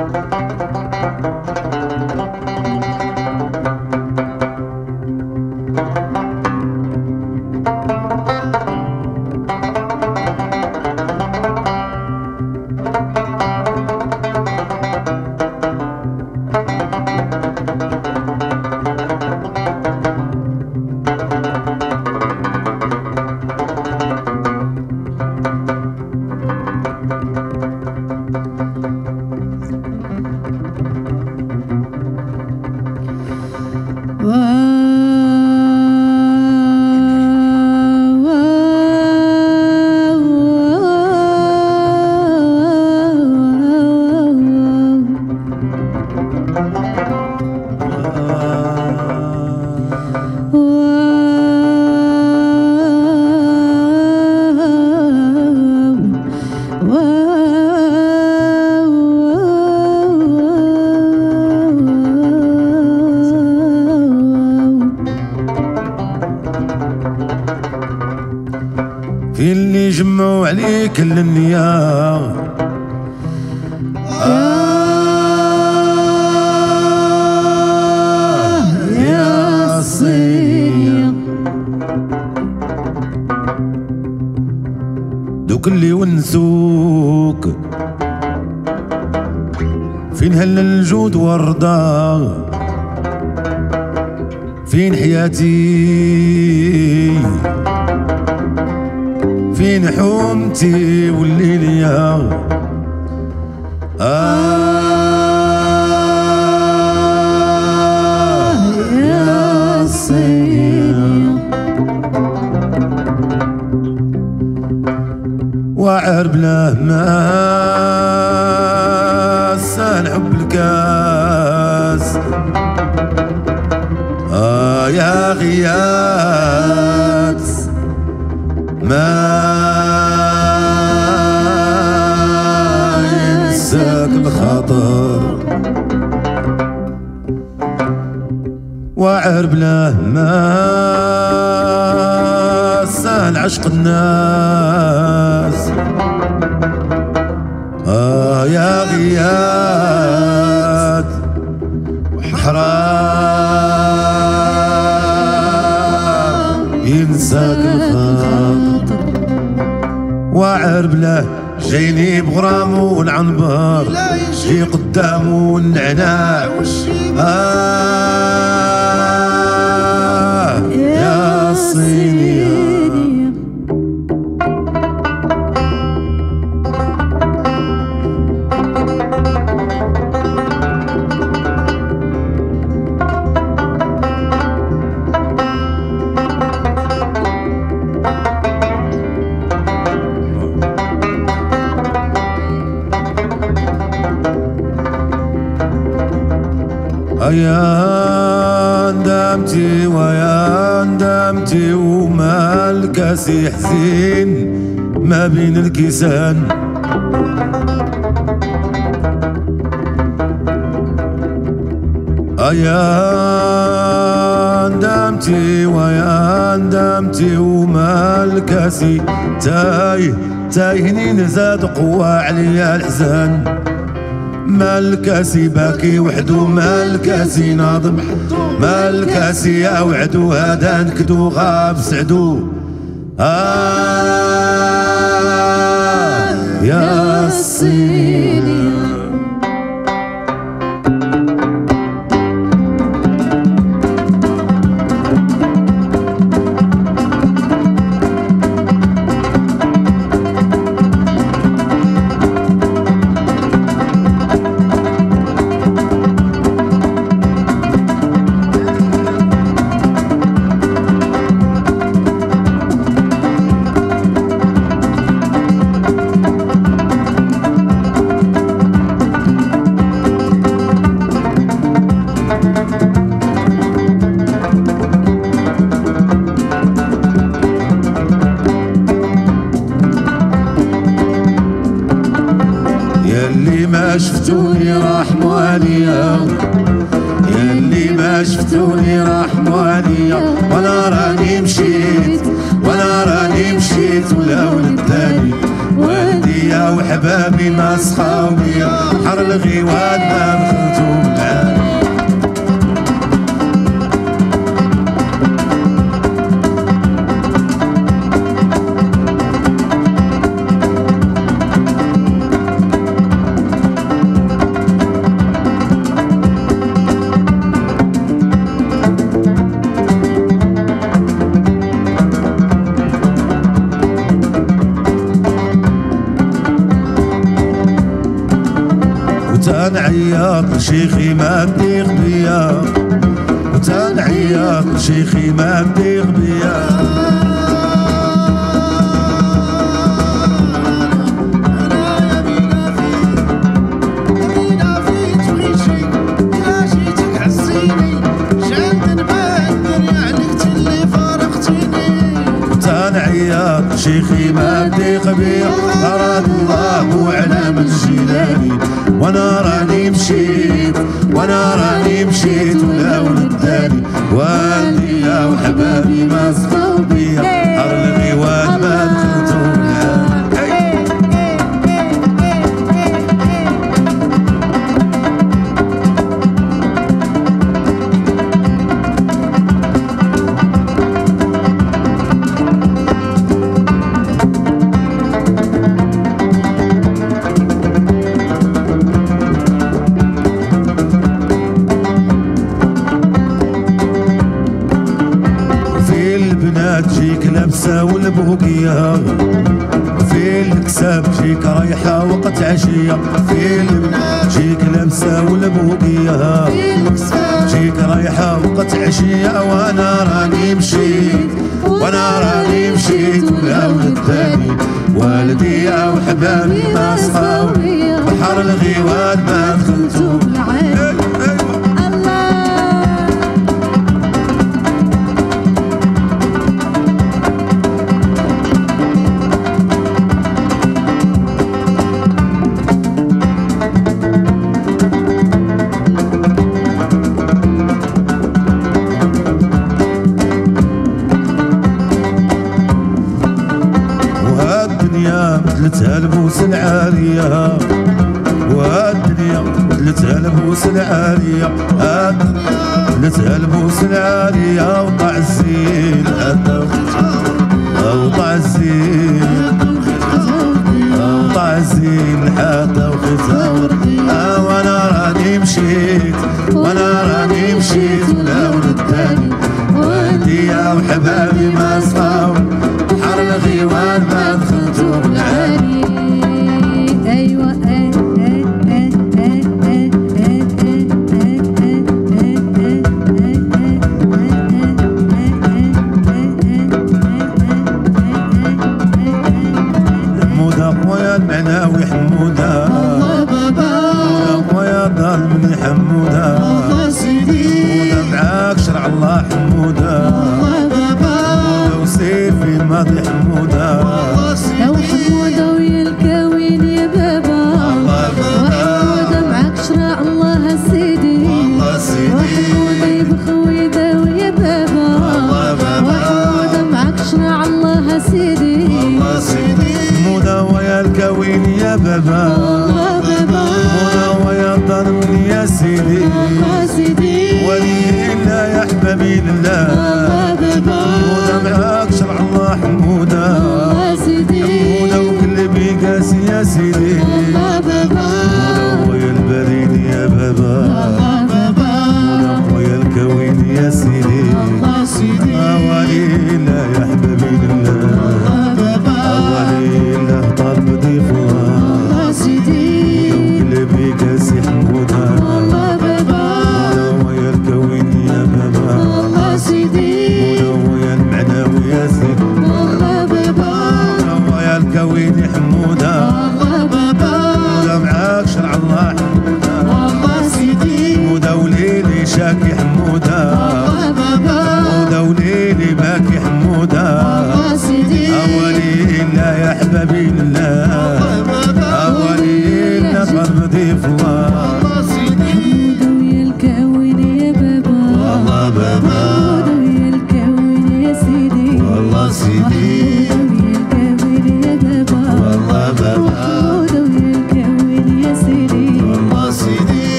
فين اللي جمعوا عليك النية يا الصينية دوك اللي ونسوك فين هل الجود والرضا فين حياتي فين حومتي والليلية يا الصينية واعر بلا ما سال حب الكاس يا غياس ما ينساك الخطر واعر بلا ما سال عشق الناس يا غياث حرام ينساك الخاطر واعر بلاه جايني بغرامو والعنبر جي قدامو النعناع يا الصينية يا ندمتي ويا ندمتي وما الكاسي حزين ما بين الكيسان يا ندمتي ويا ندمتي وما الكاسي تايهني نزاد قوة عليا الحزان ما الكاسي باكي وحدو ما الكاسي ناضم ما الكاسي يا وعدو هذا نكدو غاب سعدو يا الصينية ياللي ما شفتوني رحموا عليا ياللي ما شفتوني رحموا عليا وانا راني مشيت ولا ولد تاني والديا وحبابي ما سخاو بيا بحر الغيوان ما دخلتو بالعالي. وتنعيط شيخي ما بديغ بيا، وتنعيط شيخي ما بديغ بيا. تنعيط شيخي ما بديغ بيا، أراد الله وعلى من جيلاني. وانا راني مشيت وانا راني مشيت ولا ولداني، والديا وحبابي ما صفاو بيا، حر الغيوان ما دخلتو تجيك لابسة والبوقية، في الكساب تجيك رايحة وقت عشية. في البنات تجيك لابسة والبوقية، تجيك رايحة وقت عشية. وانا راني مشيت وانا راني مشيت ولا ولداني، والديا وحبابي ما صفاو، بحر الغيوان ما دخلتو بالعين. مثلتها البوس العالية، والدنيا مثلتها البوس العالية، مثلتها البوس العالية. وطع الزين حتى وطع الزين، وطع الزين حتى وختها. وانا راني مشيت وانا راني مشيت ولا ولداني، والديا وحبابي ما صفاو، بحر الغيوان ما دخلتو بالعالي. ايوه حمودة خويا المعناوي، حمودة حمودة خويا دار مني، حمودة حمودة معاك شرع الله، حمودة وسيفي ماضي، حمودة لو حمودة ويا الكوين يا بابا، وحمودة معاك شرع الله سيدي، وحمودة يبخويدة ويا بابا، وحمودة معاك شرع الله سيدي، حمودة ويا الكوين يا بابا، حمودة ويا الضرب يا سيدي، ولي الله يا حبابي لله، حمودة معاك شرع الله، حمودة حمودة وكل بيقاسي يا سيدي، حمودة ويا البريد يا بابا، حمودة ويا الكوين يا سيدي، ولي الله يا حبابي لله، ولي الله طالب ضيف الله، وكل بيقاسي حمودة، حمودة ويا الكوين يا بابا، حمودة ويا المعناوي يا سيدي، حمودة ويا الكوين حمودة، حمودة معاك شرع الله، حمودة وليلي شاكي